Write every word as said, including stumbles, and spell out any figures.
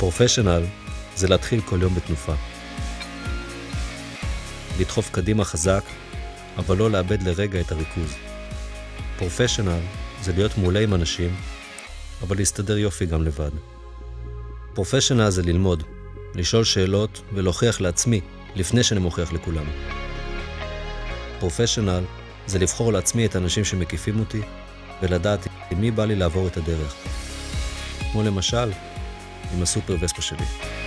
פרופשיונל זה להתחיל כל יום בתנופה. לדחוף קדימה חזק, אבל לא לאבד לרגע את הריכוז. פרופשיונל זה להיות מעולה עם אנשים, אבל להסתדר יופי גם לבד. פרופשיונל זה ללמוד, לשאול שאלות ולהוכיח לעצמי לפני שאני מוכיח לכולם. פרופשיונל זה לבחור לעצמי את האנשים שמקיפים אותי ולדעת עם מי בא לי לעבור את הדרך. כמו למשל, עם הסופר וספה שלי.